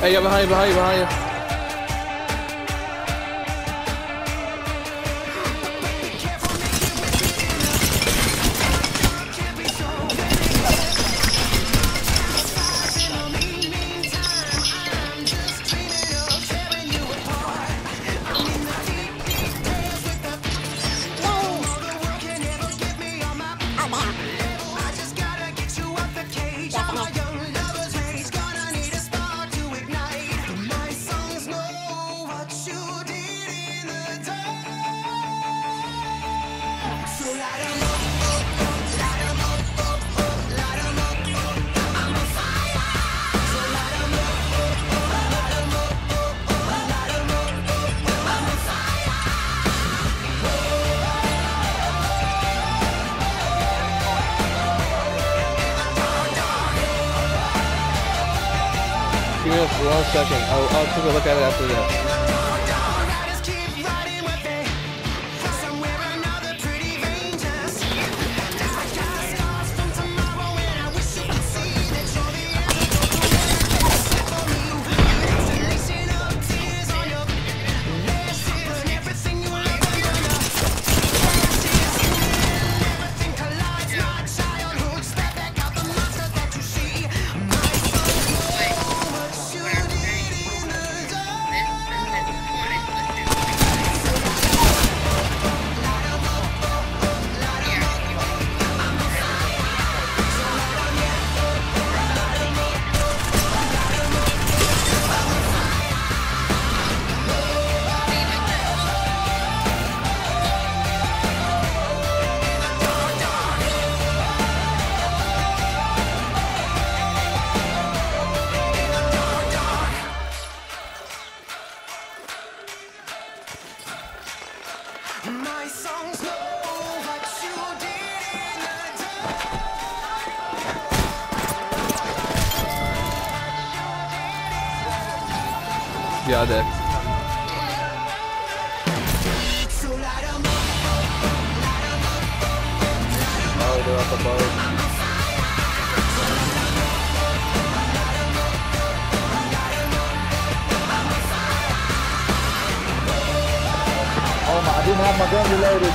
Hey, yeah, behind you. Give me 1 second. I'll take a look at it after this. My songs know what you did in the dark. Yeah, I did. So light 'em up, Oh, they're up above. Oh my, I didn't have my gun reloaded.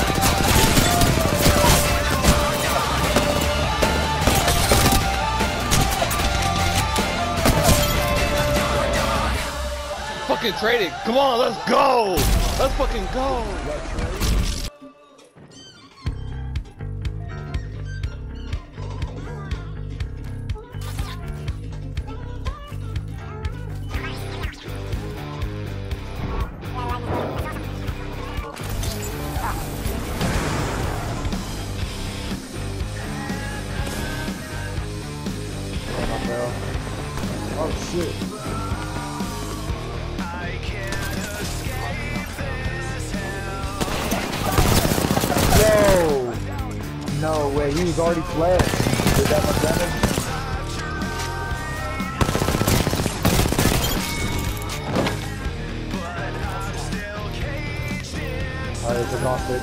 Fucking trading. Come on, let's go. Let's fucking go. Oh shit. Yo! No way, he was already fled. Did that much damage? Alright, it's agnostic.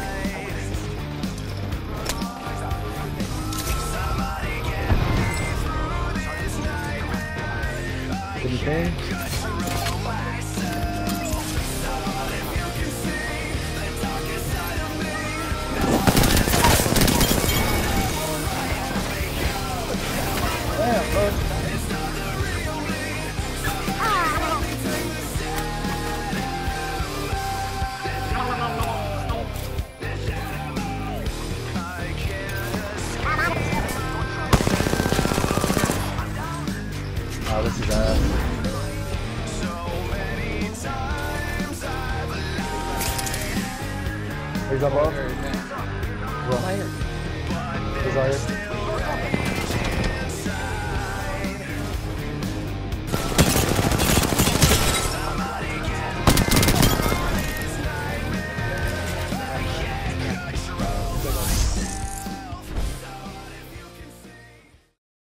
Anything? Damn, bro. Oh, this is ass. He's up. He's right here.